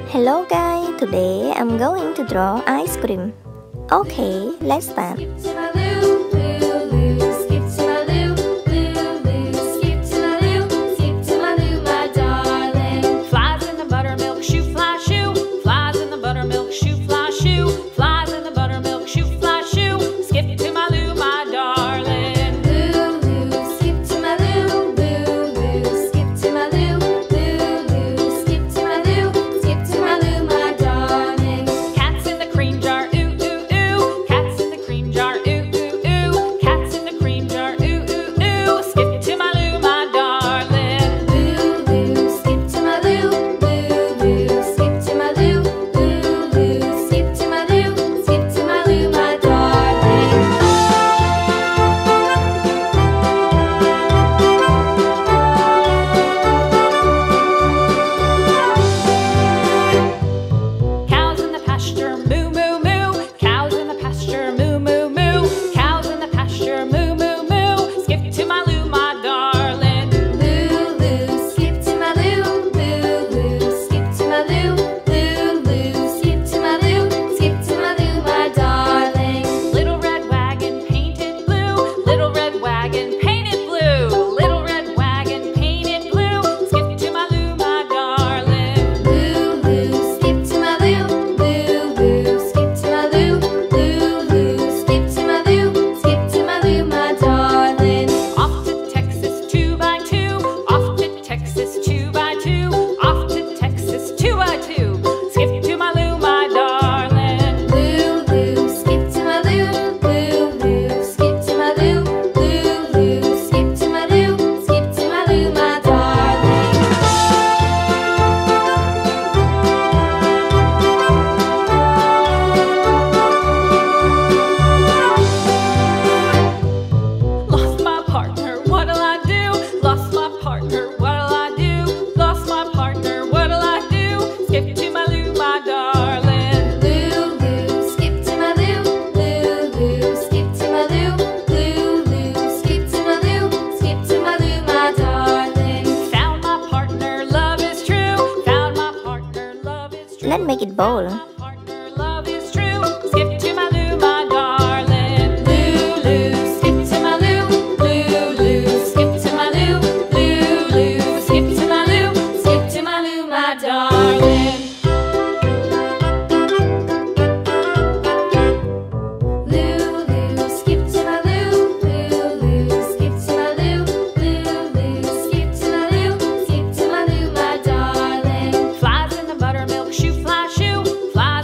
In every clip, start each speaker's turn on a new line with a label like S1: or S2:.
S1: Hello guys, today I'm going to draw ice cream. Okay, let's start. Let's make it bold.
S2: Flies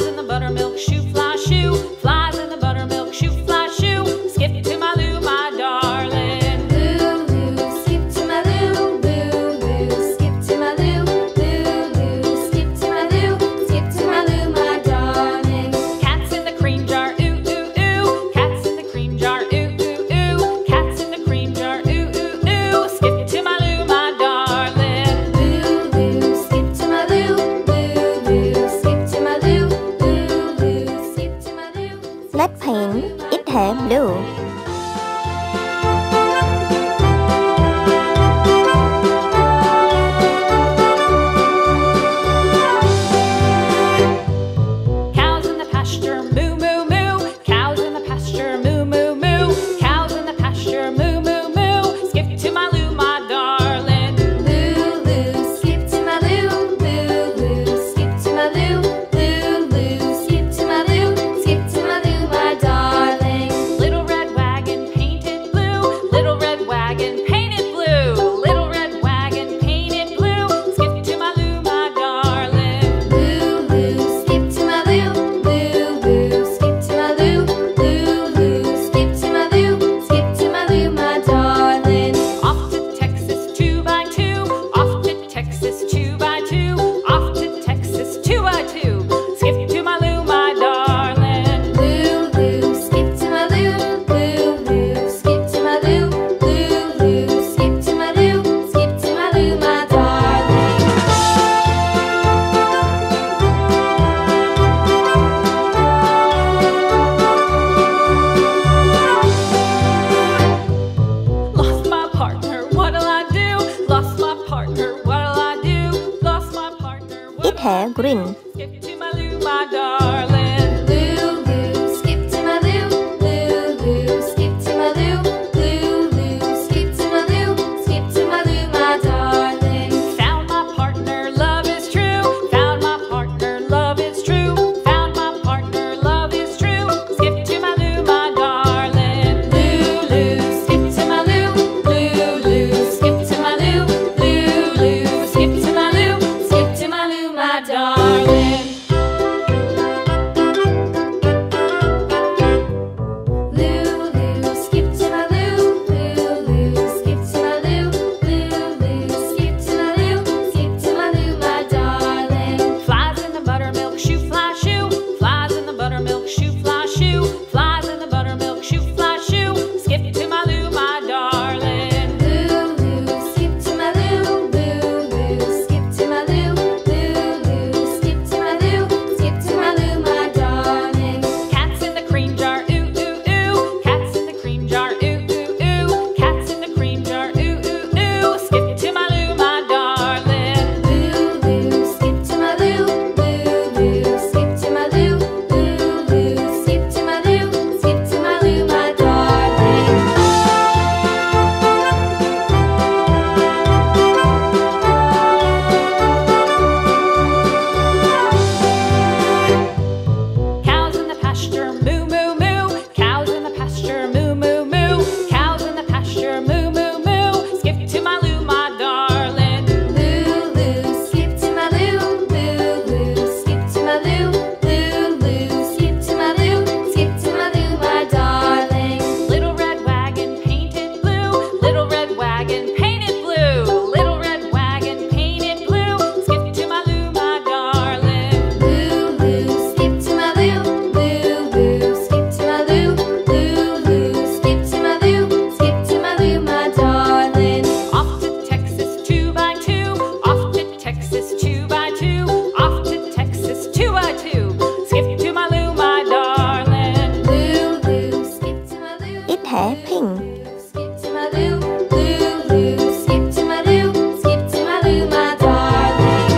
S1: hair green.
S2: Skip to my loo, my darling.
S3: Lulu, skip to my loo. Lulu, skip to my loo. Lulu, skip to my loo. Skip to my loo, my darling.
S2: Found my partner, love is true. Found my partner, love is true. Found my partner, love is true. Skip to my loo, my darling.
S3: Lulu, skip to my loo. Lulu, skip to my loo. Lulu, skip to my loo. Skip to my loo, my darling. Lulu, skip to my loo. Lulu, skip to my loo. Lulu, skip to my loo. Skip to my loo, my darling.
S2: Flies in the buttermilk shoe, fly shoe. Flies in the buttermilk shoe, fly shoe. Flies in the buttermilk shoe, fly shoe. Skip to my loo, my darling.
S3: Lulu, skip to my loo. Lulu, skip to my loo. Lulu, skip to my loo. Skip to my loo, my darling.
S2: Cats in the cream jar, ooh, ooh, ooh. Cats in the cream jar, ooh, ooh, ooh. Cats in the cream jar, ooh, ooh, ooh. Skip to my loo, my darling.
S3: Lulu, skip to my loo. Lulu, skip to my loo. Lulu, skip to my loo. Skip to my loo, my darling.
S2: Cows in the pasture, moo, moo, moo. Cows in the pasture, moo, moo, moo. Cows in the pasture, moo, moo, moo. Skip to my loo, my darling.
S3: Lulu, skip to my loo. Lulu, skip to my loo. Lulu, skip to my loo. Skip to my loo, my darling.
S2: Little red wagon painted blue. Little red wagon painted blue. Little red wagon painted blue. Skip to my loo, my darling.
S3: Lulu, skip to my loo. Lulu, skip to my loo. Lulu, skip to my loo. Skip to my loo, my darling.
S2: Off to Texas 2x2. Off to Texas 2x2. Off to Texas 2x2. Skip to my loo, my darling.
S3: Lulu, skip to my loo.
S1: Its hair pink.
S3: Skip to my loo. Lulu, skip to my loo. Skip to my loo, my darling.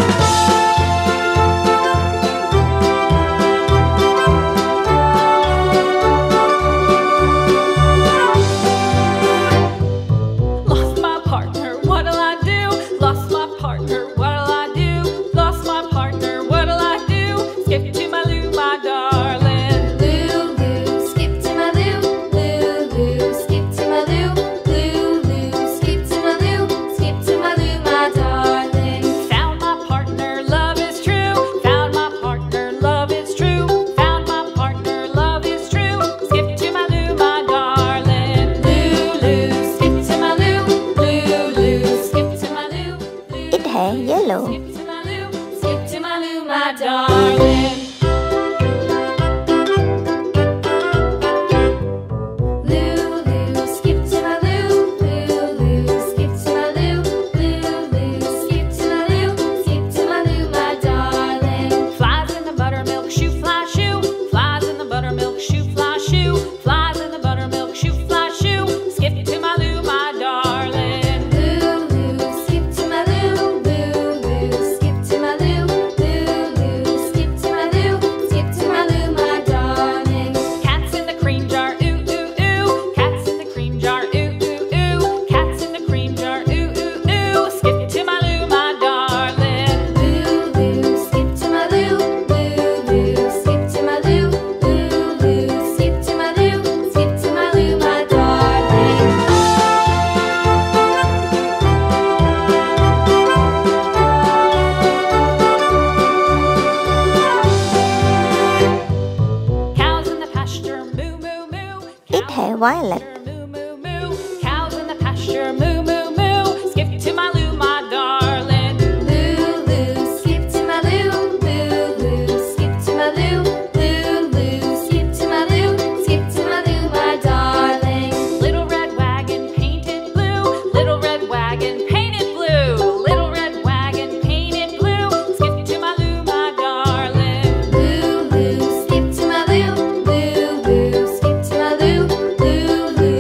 S2: Lost my partner, what'll I do? Lost my partner, what'll I do? Lost my partner, what'll I do? Skip to my loo, my darling.
S3: Lulu, skip to my loo. Lulu, skip to my loo. Lulu, skip to my loo. Skip to my loo, my darling.
S2: Found my partner, love is true. Found my partner, love is true. Found my partner, love is true. Skip to my loo, my darling.
S3: Lulu, skip to my loo. Lulu, skip to my loo.
S1: Its hair yellow.
S3: Skip to my loo. Skip to my loo, my darling. Lulu, skip to my loo. Lulu, skip to my loo. Lulu, skip to my loo. Skip to my loo, my darling.
S2: Flies in the buttermilk shoe, fly shoe. Flies in the buttermilk shoe, fly shoe. Flies in the buttermilk shoe, fly shoe. Skip to my loo, my darling.
S3: Lulu, skip to my loo. Lulu, skip to my loo. Lulu, skip to my loo. Skip to my loo, my darling.
S2: Cats in the cream jar, ooh, ooh, ooh. Cats in the cream jar, ooh, ooh, ooh. Cats in the cream jar, ooh, ooh, ooh. Skip to my loo, my darling.
S3: Lulu, skip to my loo. Lulu, skip to my loo. Lulu, skip to my loo. Skip to my loo, my darling.
S2: Cows in the pasture, moo, moo, moo.
S1: Its hair violet.
S2: Moo, moo, moo. Cows in the pasture, moo, moo, moo. Skip to my loo, my darling.
S3: Lulu, skip to my loo. Lulu, skip to my loo. Lulu, skip to my loo. Skip to my loo, my darling.
S2: Little red wagon painted blue. Little red wagon painted blue. Little red wagon painted blue. Skip to my loo, my darling.
S3: Lulu, skip to my loo. Lulu, skip to my loo. Lulu,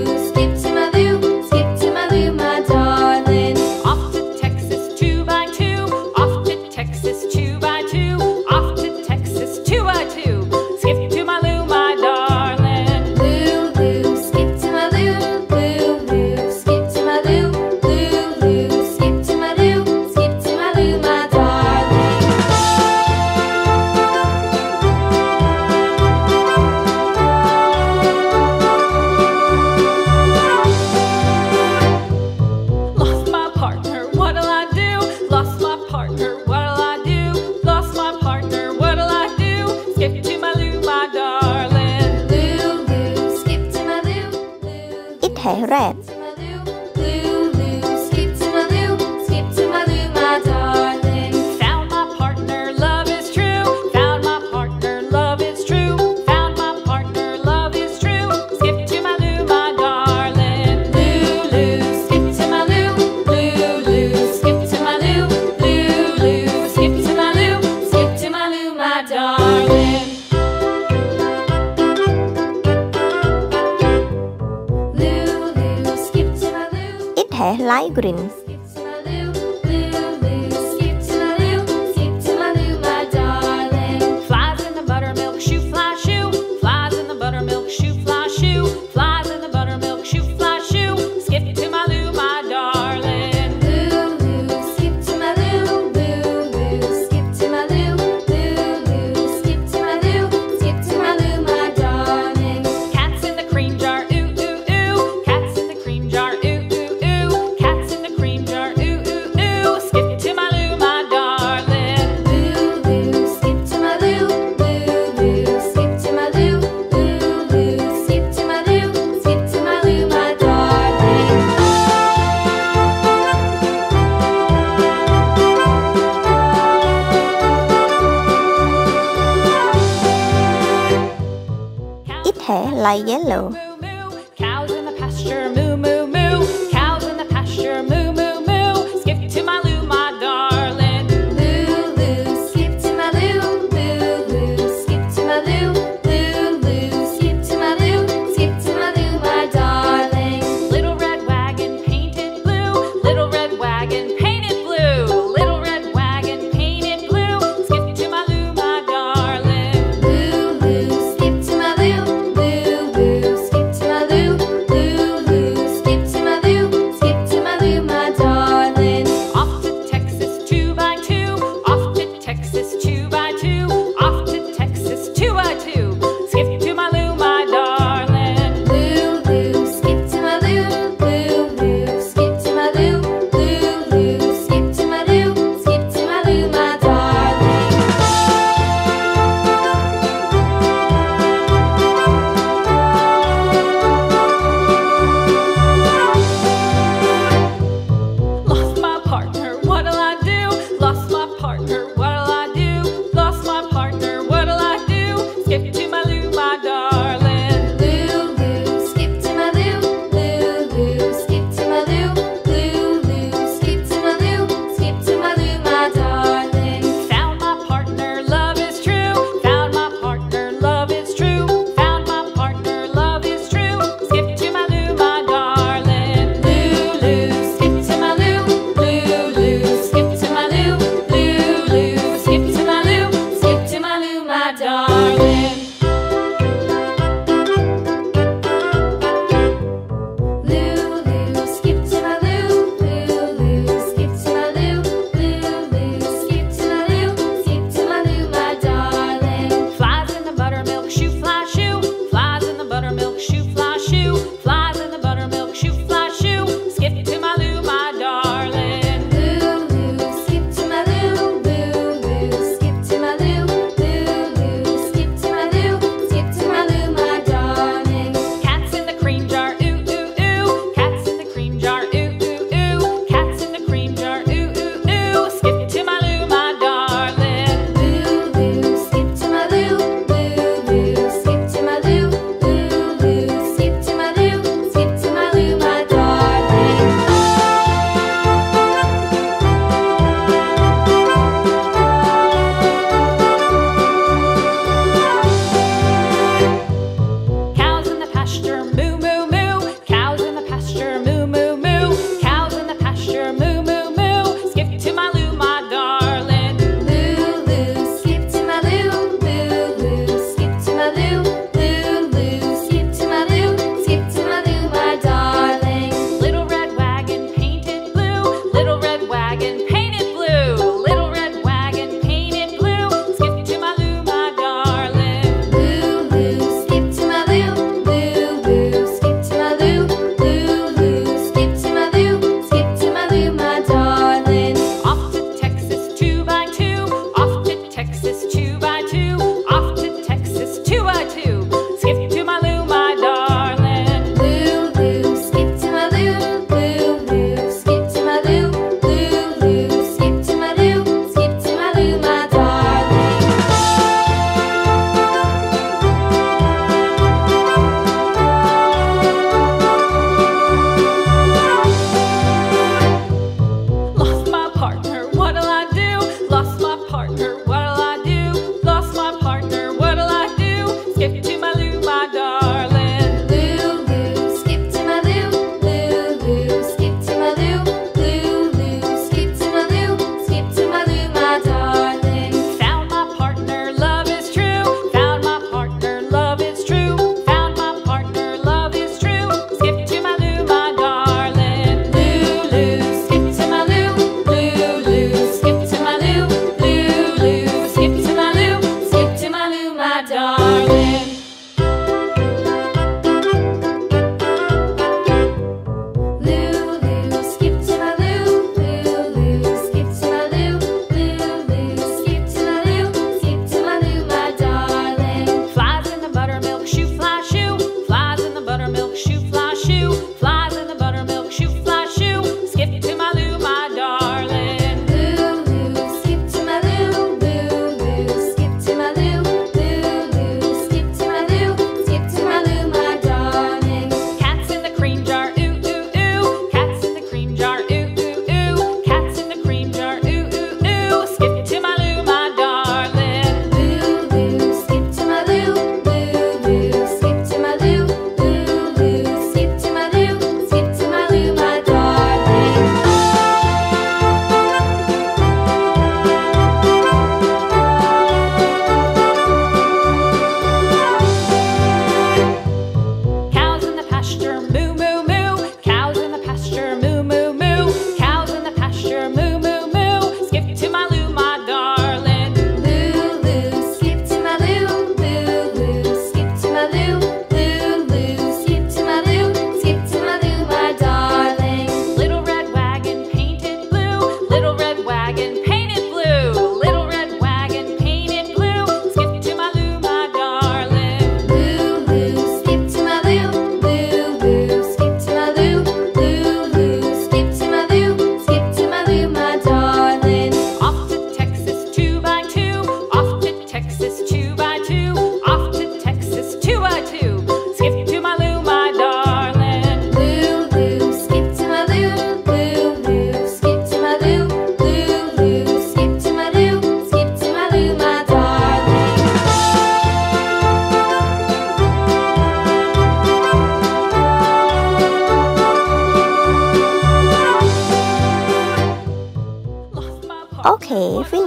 S1: my green.
S3: Skip to my Lou, Lou, skip to my Lou, skip to my Lou, my darling.
S2: Flies in the buttermilk shoe, fly shoe. Flies in the buttermilk shoe, fly shoe. Flies in the buttermilk shoe, fly shoe. Skip to my Lou, my darling.
S3: Lou, skip to my Lou, Lou, skip to my Lou, Lou, skip to my Lou, skip to my Lou, my darling.
S2: Cats in the cream jar, ooh, ooh, ooh. Cats in the cream jar, ooh, ooh, ooh. Cats in the cream jar, ooh, ooh, ooh. Skip to my Lou, my darling.
S3: Lou, skip to my Lou, Lou, skip to my Lou, Lou, skip to my Lou, skip to my Lou, my darling.
S1: Its hair light yellow.
S2: Moo, moo. Cows in the pasture, moo, moo, moo. Cows in the pasture, moo, moo, moo. Skip to my Lou, my darling.
S3: Lou, skip to my Lou, Lou, skip to my Lou, Lou, skip to my Lou, skip to my Lou, my darling.
S2: Little red wagon painted blue. Little red wagon painted blue. Little red wagon painted blue. Skip to my Lou, my darling.
S3: Lou, skip to my Lou, Lou, skip to my Lou, Lou,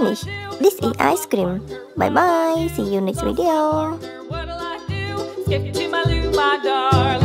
S1: finished. This is ice cream. Bye bye. See you next video.
S2: What'll I do? Skip to my Lou, my darling.